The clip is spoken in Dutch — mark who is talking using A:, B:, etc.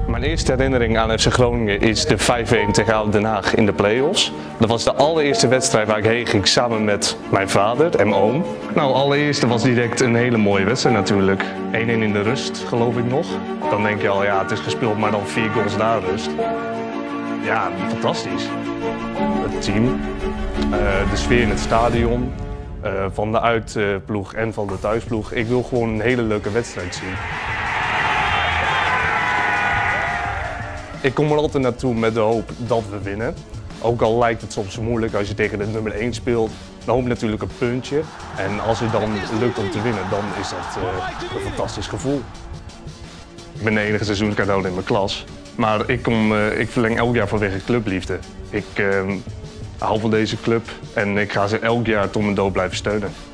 A: Mijn eerste herinnering aan FC Groningen is de 5-1 tegen ADO Den Haag in de play-offs. Dat was de allereerste wedstrijd waar ik heen ging samen met mijn vader en mijn oom. Nou, allereerst was direct een hele mooie wedstrijd natuurlijk. 1-1 in de rust, geloof ik nog. Dan denk je al, ja, het is gespeeld, maar dan 4 goals na rust. Ja, fantastisch. Het team, de sfeer in het stadion, van de uitploeg en van de thuisploeg. Ik wil gewoon een hele leuke wedstrijd zien. Ik kom er altijd naartoe met de hoop dat we winnen. Ook al lijkt het soms moeilijk als je tegen de nummer 1 speelt, dan hoop je natuurlijk een puntje. En als het dan lukt om te winnen, dan is dat een fantastisch gevoel. Ik ben de enige seizoenskanon in mijn klas, maar ik verleng elk jaar vanwege clubliefde. Ik hou van deze club en ik ga ze elk jaar tot mijn dood blijven steunen.